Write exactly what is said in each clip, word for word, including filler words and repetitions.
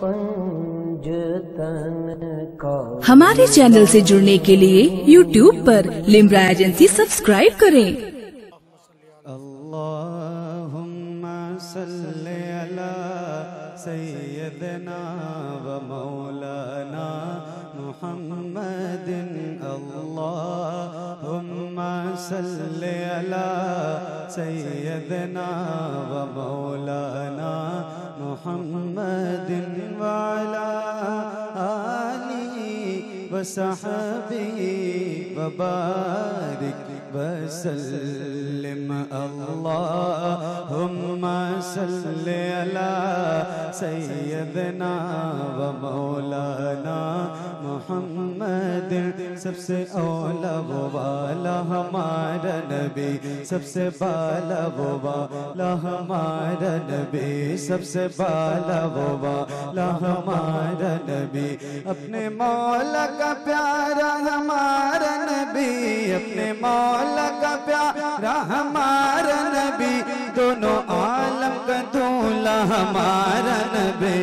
पंजतन का। हमारे चैनल से जुड़ने के लिए यूट्यूब पर लिम्रा एजेंसी सब्सक्राइब करें। अल्लाहुम्मा सल्ली अला सय्यदना व मौलाना मुहम्मदिन। अल्लाहुम्मा सल्ली अला सय्यदना व मौलाना मुहम्मदिन व अला आलिहि व सहबिहि व बारिक वसल्लिम। अल्लाहुम्मा सल्ली अला सय्यदना व मौलाना मुहम्मदिन। सबसे औला वो वाला हमारा नबी, सबसे बाला वो वाला हमारा नबी, सबसे बाला वो वाला हमारा नबी। अपने मौला का प्यारा हमारा नबी, अपने मौला का प्यारा हमारा नबी, दोनों आलम का दूल्हा हमारा नबी।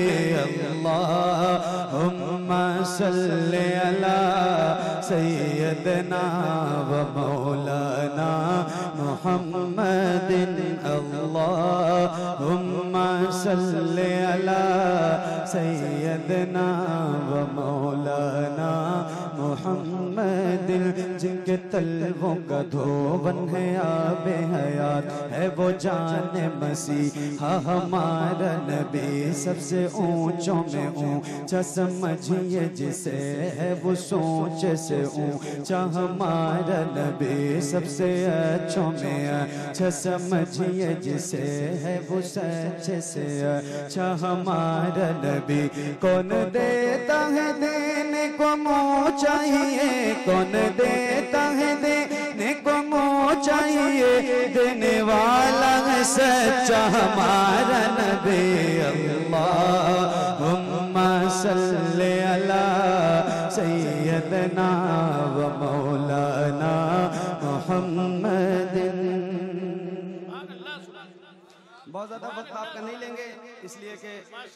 अल्लाहुम्मा सल्ली अला सय्यदना व मौलाना मुहम्मदिन। अल्लाहुम्मा सल्ली अला सय्यदना व मौलाना मुहम्मदिन। जिनके तलवों का धोवन है आबे हयात है वो जाने मसीहा हमारा नबी। सबसे ऊंचों में ऊंचा समझिए जिसे है वो सोच से ऊंचा हमारा नबी। सबसे अच्छों में अच्छा समझिए जिसे है वो सच से अच्छा हमारा नबी। कौन देता है देने को मुँह चाहिए, कौन देता है देने को मुँह चाहिए, देने वाला है सच्चा हमारा नबी। अल्लाहुम्मा सल्ली अला सय्यदना व मौलाना मुहम्मदिन। बहुत ज्यादा वक्त आपका नहीं लेंगे इसलिए कि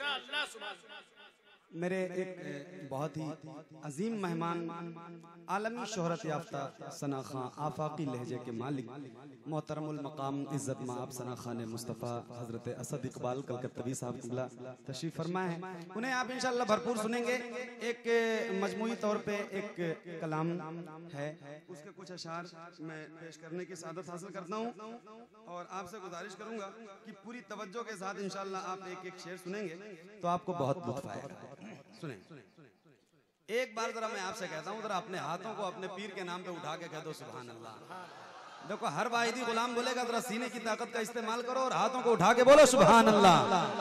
मेरे एक बहुत ही अजीम मेहमान आलमी शोहरत याफ्ता सना खां आफाकी लहजे के मालिक मोहतरमुल मकाम इज़्ज़त माब सना खान मुस्तफ़ा हज़रत असद इकबाल कलकत्तवी साहब किबला तशरीफ़ फरमा है। उन्हें आप इंशाअल्लाह भरपूर सुनेंगे। एक मजमूई तौर पे एक कलाम है, उसके कुछ अशार मैं पेश करने की सादत हासिल करता हूँ और आपसे गुजारिश करूँगा कि पूरी तवज्जो के साथ इंशाअल्लाह आप एक एक शेर सुनेंगे तो आपको बहुत लुत्फ़ आएगा। सुने एक बार जरा मैं आपसे कहता हूँ, जरा अपने हाथों को अपने पीर के नाम पे उठा के कह दो सुभान अल्लाह। देखो हर वाहिदी गुलाम बोलेगा, जरा सीने की ताकत का इस्तेमाल करो और हाथों को उठा के बोलो सुभान अल्लाह।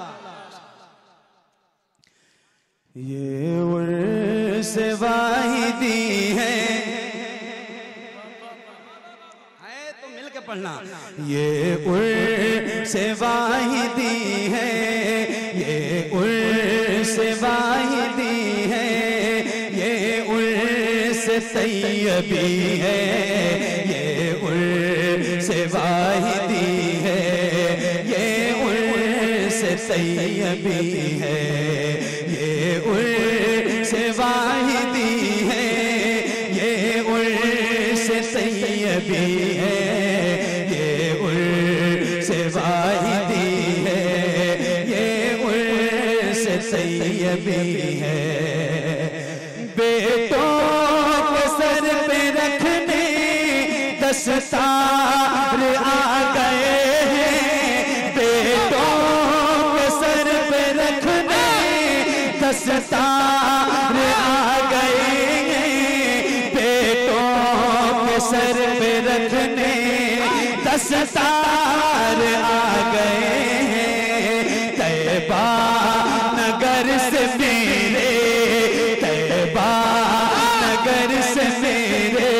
ये उर्स वाहिदी है, तो मिल के पढ़ना। ये उर्स वाहिदी है, ये उर्स वाहिदी है, ये उर्स तैयबी है, ये उर्स वाहिदी है, ये उर्स तैयबी है, ये उर्स वाहिदी है, ये उर्स तैयबी है, ये उर्स वाहिदी है, ये उर्स तैयबी है। बेटों के सर पे रखने दस्तार आ गए हैं, बेटों के सर पे रखने दस्तार आ गए हैं, बेटों के सर पे रखने दस्तार आ गए हैं। तैबा नगर से मेरे, तैबा नगर से मेरे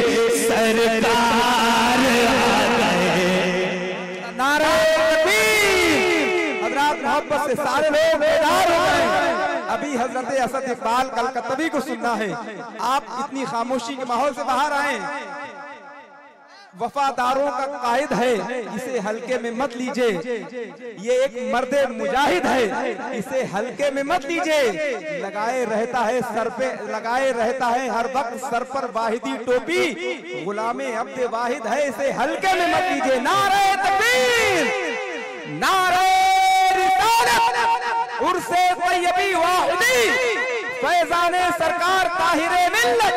सरकार आ गए। नारे तकबीर। हज़रात मोहब्बत से सारे लोग बेदार हो गए। अभी हजरत असद इकबाल कलकत्तवी को सुनना है। आप इतनी खामोशी के माहौल से बाहर आए। वफादारों का कायद है, इसे हल्के में मत लीजिए। ये एक मर्दे मुजाहिद है, इसे हल्के में मत लीजिए। लगाए रहता है सर पे, लगाए रहता है हर वक्त सर पर वाहिदी टोपी, गुलामे अब्दे वाहिद है, इसे हल्के में मत लीजिए। नारे तकबीर, नारे रिसालत, उर्से तैयबी वाहिदी, फैजाने सरकार ताहिरे मिल्लत।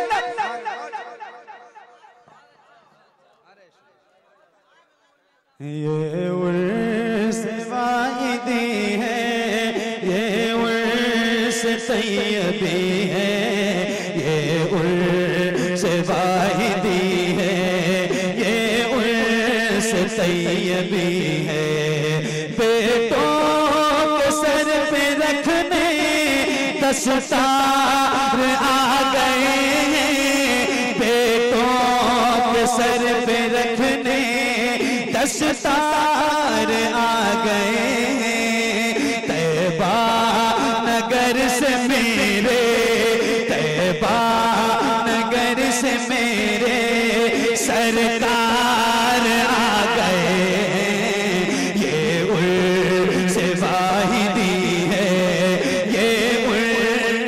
ये उर्स वाहिदी है, ये उर्स तैयबी है, ये उर्स वाहिदी है, ये उर्स तैयबी है। बेटों के सर पे रखने दस्तार आ गए हैं, बेटों के सर पे रखने दस्तार आ गए हैं। तैबा नगर से मेरे, तैबा नगर से मेरे सरकार आ गए हैं। ये उर्स वाहिदी है, ये उर्स,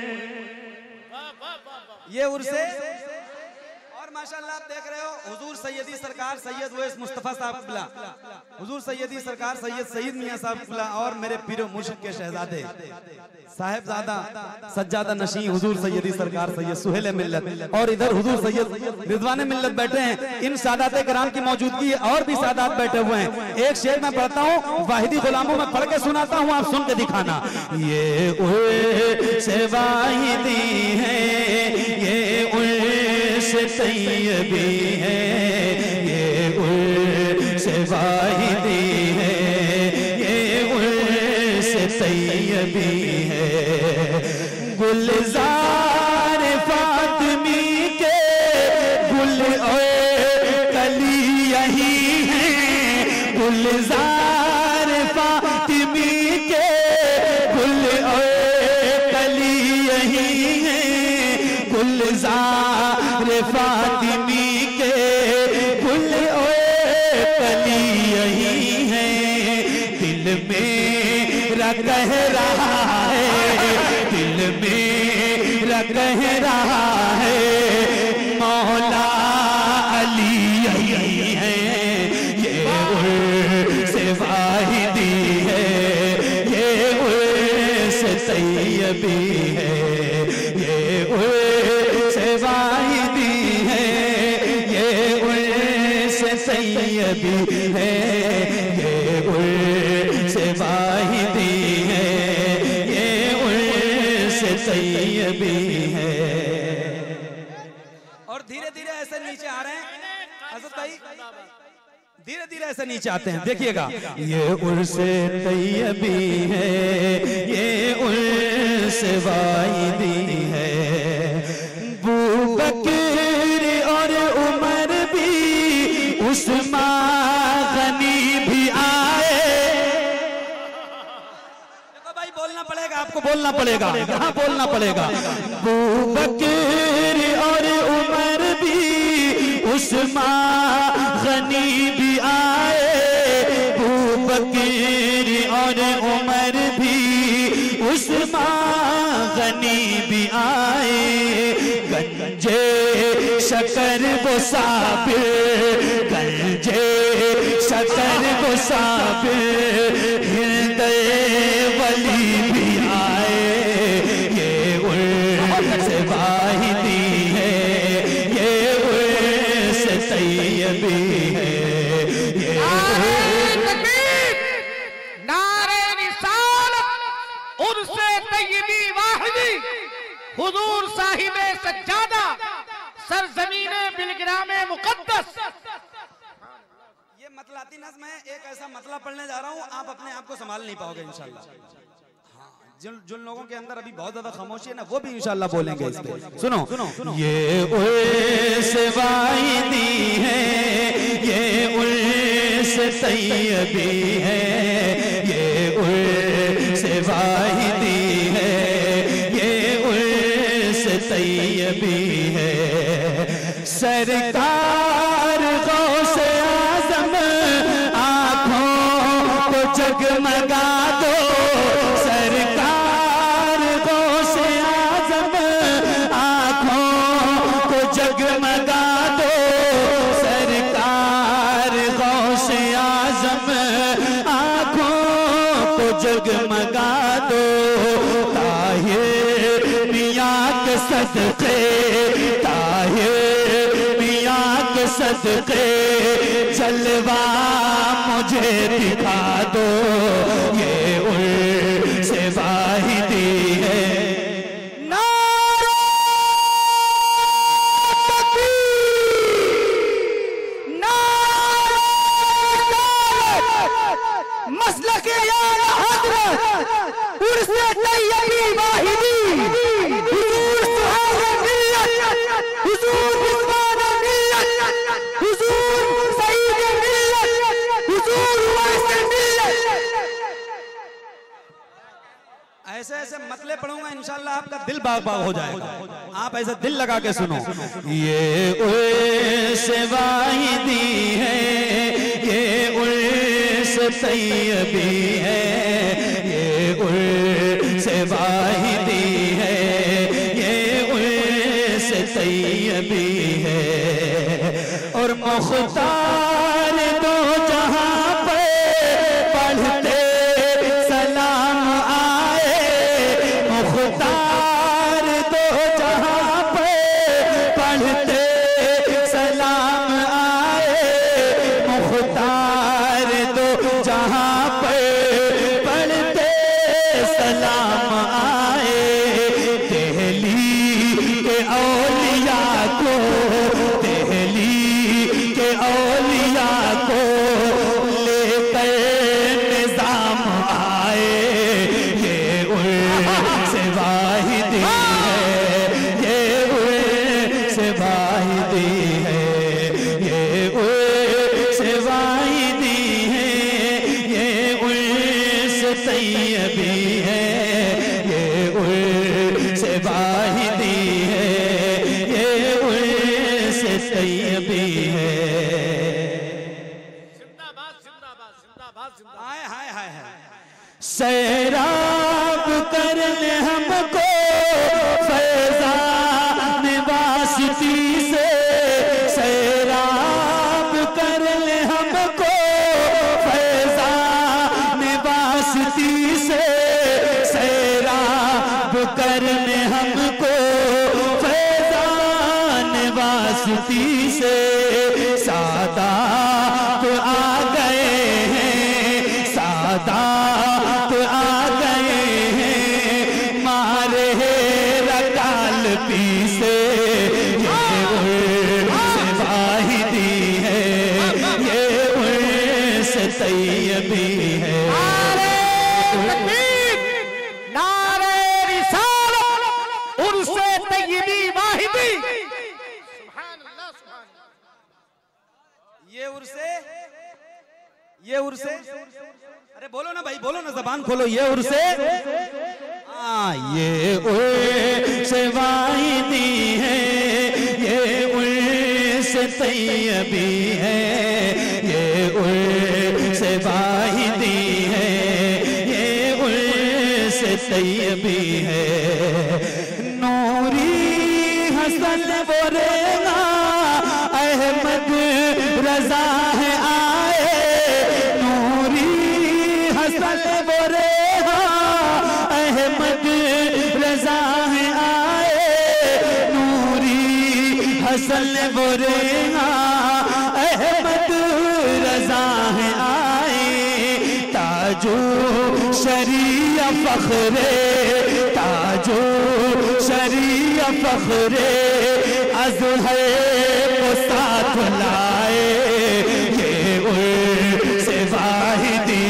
ये उर्से। और माशाल्लाह आप देख रहे हो हुजूर सैयदी सरकार सैयद उवैस मुस्तफा साहब किबला, हुजूर सैयदी सरकार सैयद सईद मियां साहब किबला और मेरे पीरो मुर्शिद के शहजादे साहिबजादा सज्जादा नशी हुजूर सैयदी सरकार सैयद सुहेल मिल्लत, और इधर हुजूर सैयद रिजवान मिल्लत बैठे हैं। इन सादात किराम की मौजूदगी और भी सादात बैठे हुए हैं। एक शेर मैं पढ़ता हूँ, वाहिदी गुलामों में पढ़ के सुनाता हूँ, आप सुन के दिखाना। ये उर्स वाहिदी है, ये उर्स तैयबी है, ये उर्स वाहिदी है, ये उर्स तैयबी है। गुलजार फातिमी के गुल और कली यही है, गुलजार फातिमी के गुल और कली यही है, गुलजार फातिमी के गुल और कली यही है। दिल मेरा कह रहा है, दिल मेरा कह रहा है, मौला अली यही है। ये उर्स वाहिदी है, ये उर्स तैयबी है, ये उर्स वाहिदी है, ये उर्स तैयबी है, ये उर्स वाहिदी है, ये उर्स तैयबी है। और धीरे धीरे ऐसे नीचे आ रहे हैं हज़रत भाई, धीरे धीरे ऐसे नीचे आते हैं, देखिएगा। ये उर्स तैयबी है, ये उर्स वाहिदी है। बू बकर और उमर भी, उस्मान गनी भी आए। देखो भाई बोलना पड़ेगा, आपको बोलना पड़ेगा, यहाँ बोलना पड़ेगा। बू बकर और उमर भी, उस्मान गनी भी आए, बू बकर और उमर भी, उस्मान गनी भी आए। गंजे शकर वो साबिर, गंजे शकर वो साबिर, हृदय वली भी आए। ये उर्स वाहिदी है, ये उर्स तैयबी है, ये नारे रिसालत, उर्से तैयबी वाहिदी, हुजूर साहिबे सज्जादा, सरजमीने बिलग्रामे मुकद्दस। ये मतलाती नज़्म है, एक ऐसा मतला पढ़ने जा रहा हूँ, आप अपने आप को संभाल नहीं पाओगे इंशाल्लाह। हाँ, जिन जिन लोगों के अंदर अभी बहुत ज्यादा खामोशी है ना, वो भी इंशाल्लाह बोलेंगे इस पे। सुनो, सुनो, सुनो। ये उर्स वाहिदी है, ये उर्स तैयबी है, ये उर्स वाहिदी है, ये उर्स तैयबी है। सरकार जगमगा दो, ताहिर मियां के सदके, ताहिर मियां के सदके जलवा मुझे दिखा दो, ये उर्स वाहिदी है। मसलके यार हज़रत उर्से तैयबी वाहिदी, हुजूर सुहारे मिल्लत, हुजूर उस्मान मिल्लत, हुजूर सईद मिल्लत, हुजूर वाइस मिल्लत। ऐसे ऐसे मतले पढ़ूंगा इंशाल्लाह आपका दिल बाग बाग हो जाएगा। आप ऐसे दिल लगा के सुनो। ये उर्स वाहिदी है, ये उर्स तैयबी है, ये उर्स वाहिदी है, ये उर्स तैयबी है। और मुख्तार दो जहां पे पढ़ते सलाम आए, मुख्तार दो जहां पे पढ़ते सलाम आए, मुख्तार दो जहां पे पढ़ते सलाम आए। दिल्ली के औलिया को, दिल्ली के औलिया को लेकर निजाम आए, ये उर्स वाहिदी है, ये उर्स वाहिदी है, ये उर्स वाहिदी है, ये उर्स तैयबी है, ये उर्स वाहिदी है, ये उर्स तैयबी है। हाय हाय हाय हाय। सैराब कर ले हमको फैजान वासिती से, सैराब कर ले हमको फैजान वासिती से, सैराब कर ले हमको फैजान वासिती से। सादात आ गए हैं, सादात आ गए हैं, मारे रकाल पीसे, ये उर्स वाहिदी है, ये उर्स तैयबी है। नारे रिसालत उर्से तैयबी वाहिदी। ये उर्से, ये उर्से, अरे बोलो ना भाई, बोलो ना, जबान खोलो। ये उर्से, हाँ, ये उर्स वाहिदी है, ये उर्स तैयबी है, ये उर्स वाहिदी है, ये उर्स तैयबी है। नूरी हसन बोरेगा अहमद रजा है आए, नूरी हसन बोरेगा अहमद रजा है आए, नूरी हसन बोरेगा अहमद रजा है आए। ताजो शरीया फखरे, ताजो शरीया फखरे अज़हर को साथ लाए, ये उर्स वाहिदी।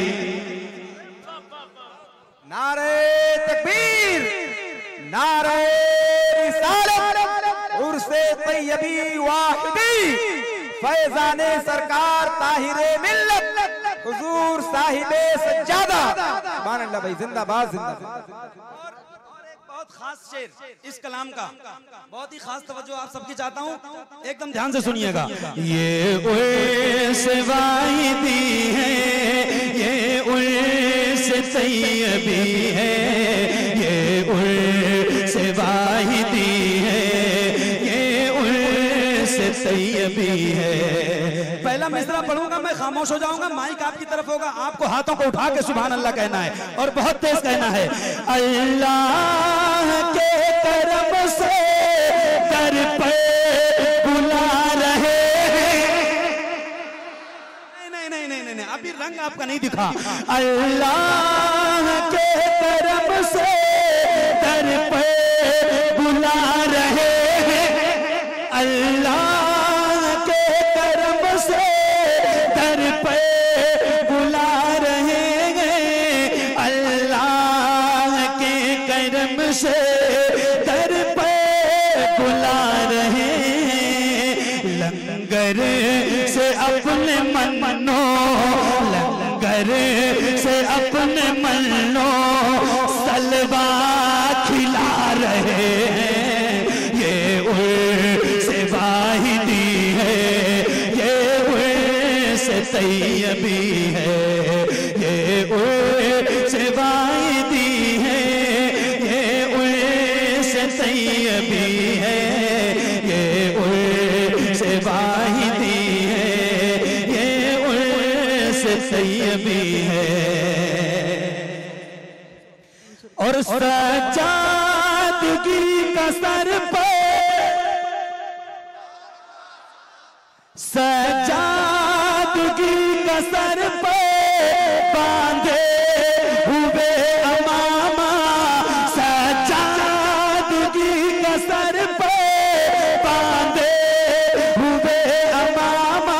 नारे तकबीर, नारे रिसालत उर्से तैयबी वाहिदी, फैजाने सरकार ताहिरे मिल्लत, हुजूर साहिबे सज्जादा। सुभान अल्लाह भाई, जिंदाबाद जिंदाबाद। बहुत खास शेर इस कलाम का, बहुत ही खास तवज्जो आप सबकी चाहता हूँ, एकदम ध्यान से सुनिएगा। ये उर्स वाहिदी है, ये उर्स तैयबी है, ये उर्स वाहिदी है, ये उर्स तैयबी है। पहला मिसरा पढ़ूंगा मैं खामोश हो जाऊंगा, माइक आपकी तरफ होगा, आपको हाथों को उठा के सुभान अल्लाह कहना है और बहुत तेज कहना है। अल्लाह के करम से दर पे बुला रहे हैं। नहीं नहीं नहीं नहीं नहीं अभी रंग आपका नहीं दिखा। अल्लाह के करम से दर पे बुला रहे हैं। अल्लाह के करम से दर पे बुला रहे हैं। अल्लाह के करम से दर पे बुला रहे हैं। लंगर से अपने मनो, लंगर से अपने मनो सलवा खिला रहे हैं। ये उर्स वाहिदी है, ये उर्स तैयबी है, ये उर्स वाहिदी है, ये उर्स तैयबी है, ये उर्स वाहिदी है, ये उर्स तैयबी है। और सजादगी का सर पे, सजादगी का सर पे बांधे हुए अमामा, सजादगी का सर पे बांधे हुए अमामा,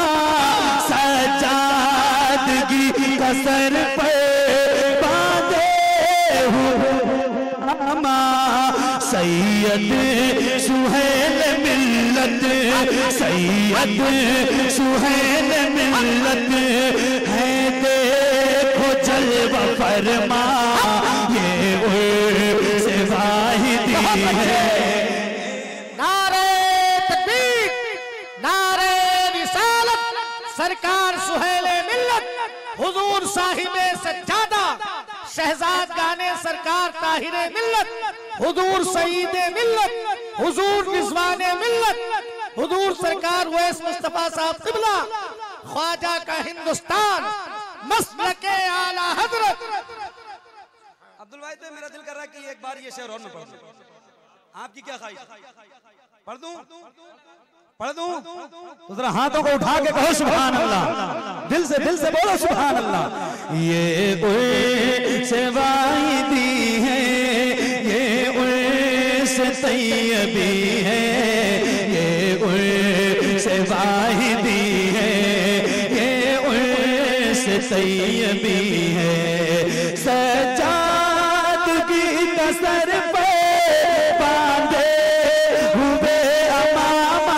सजादगी का सर पे बांधे हुए अमामा। सैयद सुहेल मिल्लत, सैयद सुहेल मिल्लत है, देखो जलवा फरमा, ये उर्स वाहिदी है। नारे तकबीर, नारे रिसालत, सरकार सुहेले मिल्लत, हुजूर साहिबे सज्जादा, शहजाद गाने सरकार ताहिरे मिल्लत, हुजूर सईदे मिल्लत, हुजूर निज़वाने मिल्लत, हुजूर सरकार वैस मुस्तफा साहब क़िबला, ख्वाजा का हिंदुस्तान, मसलके आला हजरत। अब्दुल वाहिद भाई, मेरा दिल कर रहा है कि एक बार ये शेर और मैं पढ़ दूं। आपकी क्या ख्वाहिश? पढ़ दूं? पढ़ दूं? तो जरा हाथों को उठा के कहो सुभान अल्लाह, दिल से दिल से बोलो सुभान अल्लाह। ये उर्स वाहिदी है, ये उर्स तैयबी है, ये उर्स वाहिदी है, ये उर्स तैयबी है। सजादगी का सर पे बांधे हुए अमामा,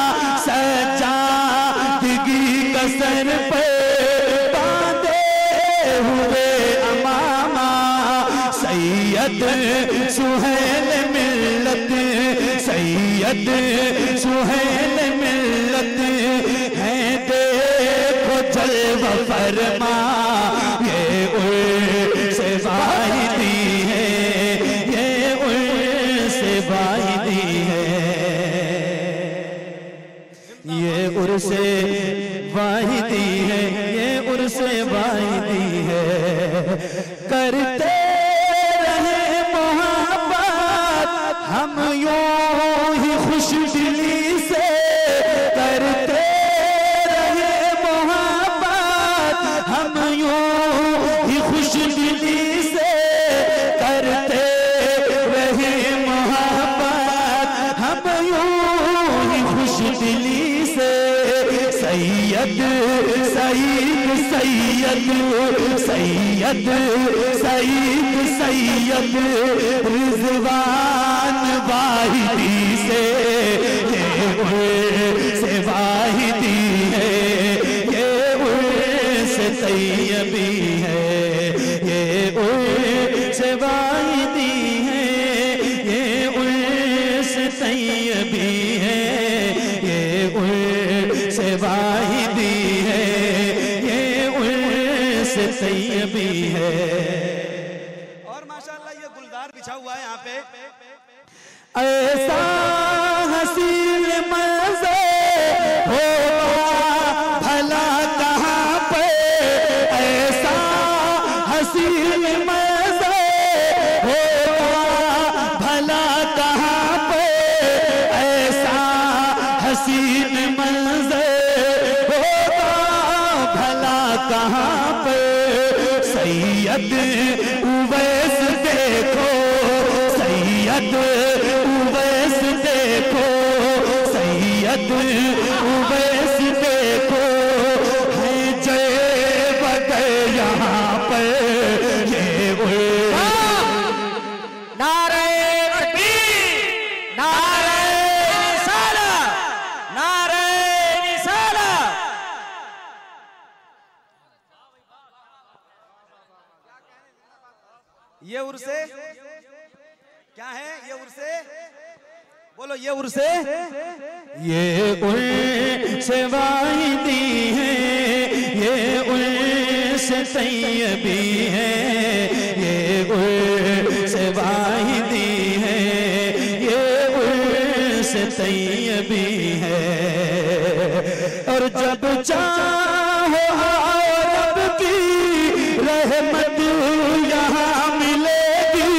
सजादगी का सर पे बांधे हुए अमामा। सैयद सुहेल मिल्लत, सैयद सुहेल मिल्लत है, देखो जलवा फरमा, ये उर्स वाहिदी है, ये उर्स वाहिदी है, ये उर्स वाहिदी है, ये उर्स वाहिदी है। करते रहे मोहब्बत हम यूं ही खुश दिली से, करते रहे मोहब्बत हम यूं ही खुश दिली से, करते रहे मोहब्बत हम यूं ही खुश दिली से। सैयद सईद सैयद सैयद सईद सैयद रिजवान वाहिदी से, ये उर्स वाहिदी है, ये उर्स तैयबी है, ये उर्स वाहिदी है, ये उर्स तैयबी है, ये उर्स वाहिदी है, ये उर्स तैयबी है। और माशाअल्लाह ये गुलदार बिछा हुआ है यहाँ पे। ऐसा हसीन मंज़र होगा भला सैयद उवैस देखो, सैयद उवैस देखो, सैयद उवैस देखो, है जय बदर यहाँ पर ये वो। नारे तकबीर, नारे रिसालत, नारे रिसालत। ये उर्से क्या है? ये उर्से बोलो, ये उर्से ये उर्से वाहिदी है, ये उर्से तैयबी है, ये उर्से वाहिदी है, ये उर्से तैयबी है। और जब चाहो रब की रहमत यहाँ मिलेगी।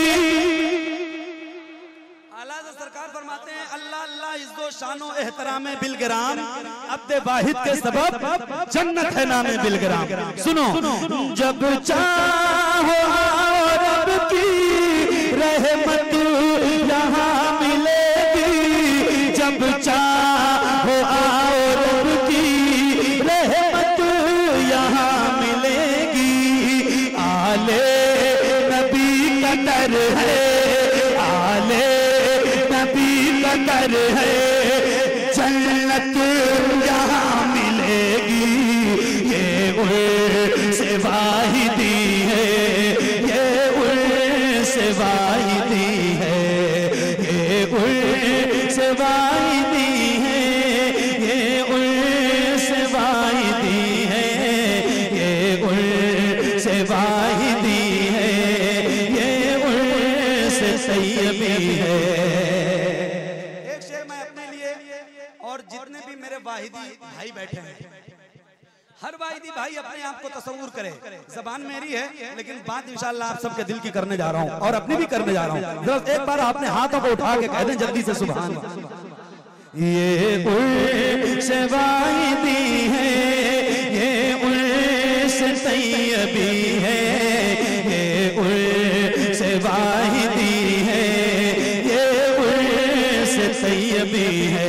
आला सरकार फरमाते हैं अल्लाह अल्लाह इज्जो शानो एहतराम बिलग्राम, अब्दे वाहिद के सबब जन्नत है नामे बिलग्राम। सुनो, जब चाहो रब की रहमत यहाँ मिलेगी, जब चाहो आओ रब की रहमत यहाँ मिलेगी। आले नबी का दर है, आले नबी का दर है, जन्नत यहाँ मिलेगी। ये उर्से वाहिदी है, ये उर्से वाहिदी है, ये उर्से वाहिदी है, ये उर्से वाहिदी है, ये उर्से वाहिदी है, ये उर्से तैयबी है। एक शेर मैं अपने लिए और जितने भी मेरे वाहिदी भाई बैठे हैं, हर वाहिदी भाई अपने आप को तसव्वुर करे। जबान मेरी है लेकिन बात इंशाअल्लाह आप सबके दिल की करने जा रहा हूँ और अपनी भी करने जा रहा हूँ। जरा एक बार आपने हाथों को उठा के कह दें जल्दी से सुभान अल्लाह। ये उर्से वाहिदी है, ये उर्से तैयबी है, ये उर्से वाहिदी है, ये उर्से तैयबी है।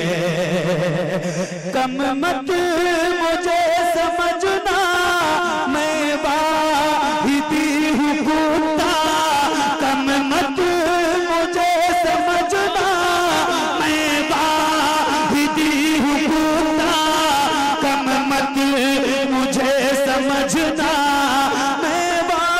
कम मत मुझे समझना, मैं वाहिदी हूँ कुत्ता, कम मत मुझे समझना, मैं वाहिदी हूँ कुत्ता, कम मत मुझे समझना, मैं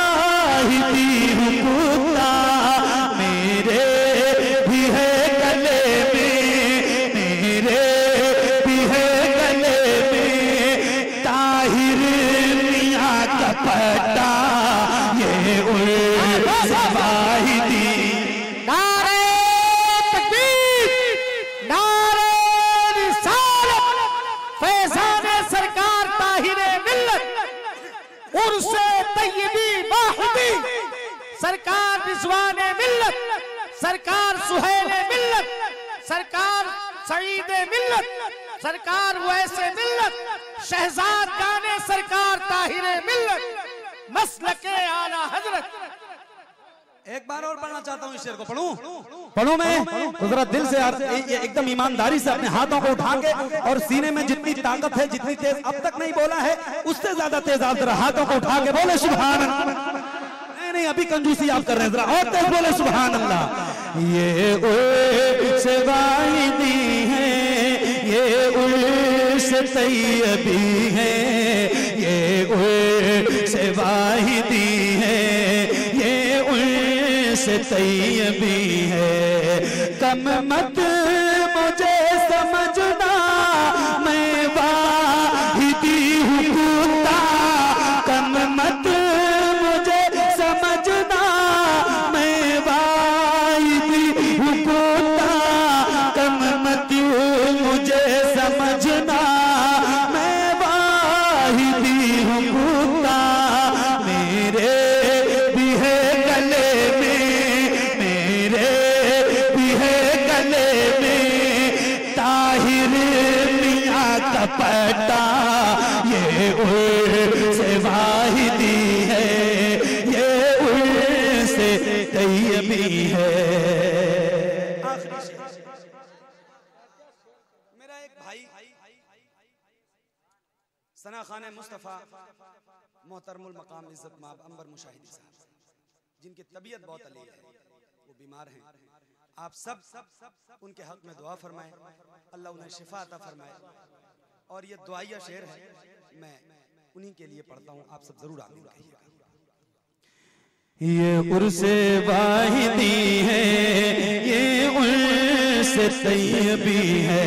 वाहिदी हूँ कुत्ता। मेरे भी है गले में, मेरे भी है गले में ताहिर मियां का पट्टा, ये उर्से वाहिदी। नारे तकबीर, नारे रिसालत, फैज़ाने सरकार ताहिरे मिल्लत, उर्से तैयबी वाहिदी, सरकार रिज़वाने मिल्लत, सरकार सुहैले मिल्लत, सरकार सईदे मिल्लत, सरकार वैसे मिल्लत, शहजाद गाने सरकार ताहिरे मिल्लत, मसलके आला हजरत। एक बार और पढ़ना चाहता हूँ इस शेर को। पढ़ूं पढ़ूं मैं तो जरा दिल से यार ये एकदम ईमानदारी से अपने हाथों को उठा के और सीने में जितनी ताकत है, जितनी तेज अब तक नहीं बोला है, उससे ज्यादा तेज आप जरा हाथों को उठा के बोले सुभान अल्लाह। नहीं नहीं अभी कंजूसी आप कर रहे हैं, जरा और तेज बोले सुभान अल्लाह। ये उर्से वाहिदी है, ये उर्से तैयबी है, ये उर्से वाहिदी है, ये उर्से तैयबी है। कम मत मुझे समझना, मैं वाहिदी हूँ कुत्ता, कम मत मुझे समझना, मैं वाहिदी हूँ कुत्ता, कम मत मुझे समझना, मैं वाहिदी हूँ कुत्ता। मेरे भी है गले में, मेरे भी है गले में ताहिर मियां का पट्टा, ये उर्से वाहिदी है, ये तैयबी है। मेरा एक भाई सना खान मुस्तफ़ा मोहतरमुल मकाम इज्जत माब अंबर मुशाहिदी साहब, जिनकी तबीयत बहुत अलील है, वो बीमार हैं। आप सब उनके हक में दुआ फरमाएं, अल्लाह उन्हें शिफा अता फरमाए। और ये दुआया शेर है, मैं उन्हीं के लिए पढ़ता हूँ, आप सब जरूर आमीन कहिएगा। ये उर्से वाहिदी है, ये उर्से तैयबी है,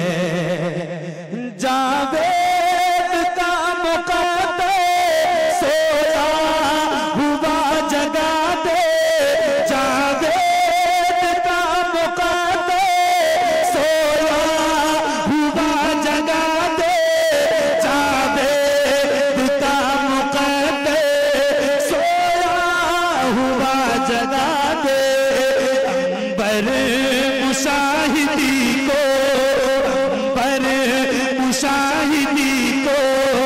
जावेद का मुक़द्दर सोया हुआ जगा दे, जावेद का मुक़द्दर सोया हुआ जगा दे, जावेद का मुक़द्दर सोया हुआ जगा दे, अंबर मुशाहिदी को, अंबर मुशाहिदी को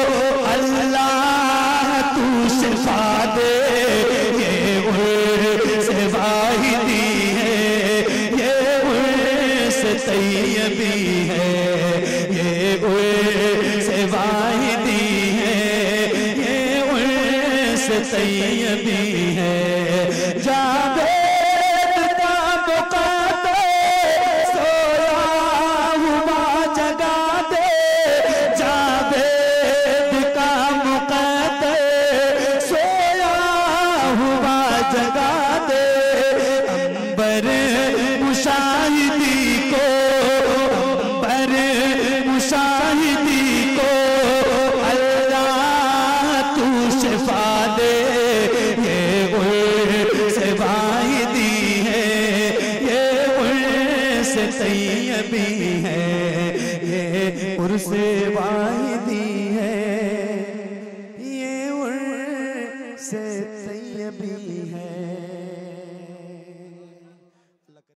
अल्लाह तू शिफा दे। ये उर्से वाहिदी है, ये उर्से तैयबी है, ये उर्से वाहिदी है, ये उर्से तैयबी है, जावेद का मुक़द्दर सोया हुआ जगा दे, जावेद का मुक़द्दर सोया हुआ जगा दे, अंबर मुशाहिदी को, अंबर मुशाहिदी को अल्लाह तू शिफा दे। ये उर्से वाहिदी है, ये उर्से तैयबी है, ये उर्से वाहिदी